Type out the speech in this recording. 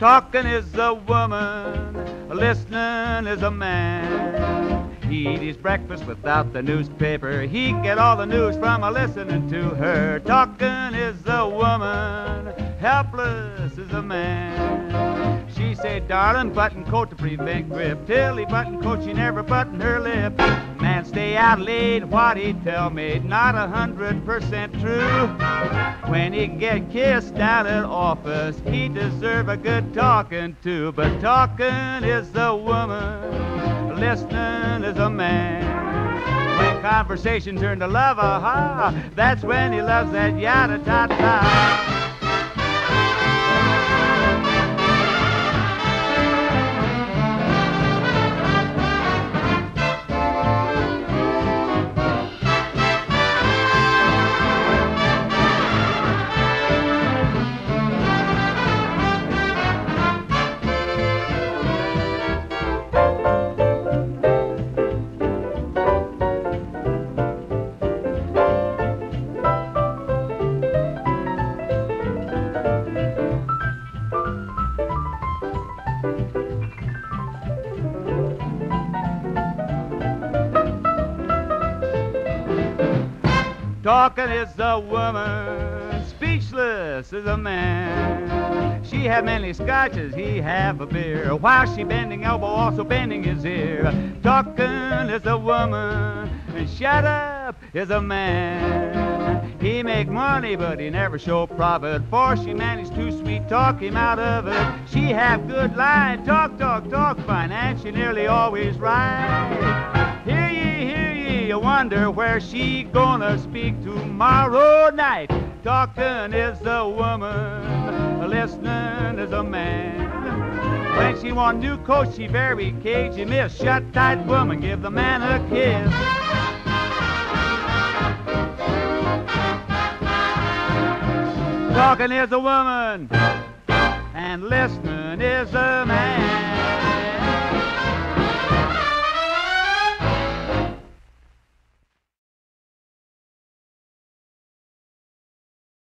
Talking is a woman, listening is a man. He eat his breakfast without the newspaper. He get all the news from listening to her. Talking is a woman, helpless is a man. She say, darling, button coat to prevent grip. Till he button coat, she never button her lip. Man stay out late, what he tell me, not 100% true. When he get kissed down at office, he deserve a good talking to. But talking is a woman, listening is a man. When conversation turn to love, aha, that's when he loves that yada-ta-ta. Talking is a woman, speechless is a man. She have many scotches, he have a beer. While she bending elbow, also bending his ear. Talking is a woman, and shut up is a man. He make money, but he never show profit, for she managed to sweet talk him out of it. She have good line, talk, talk, talk, fine, and she nearly always right. Hear ye, you wonder where she gonna speak tomorrow night. Talking is a woman, listening is a man. When she want new coat, she very cagey, miss. Shut tight woman, give the man a kiss. Talking is a woman, and listening is a man.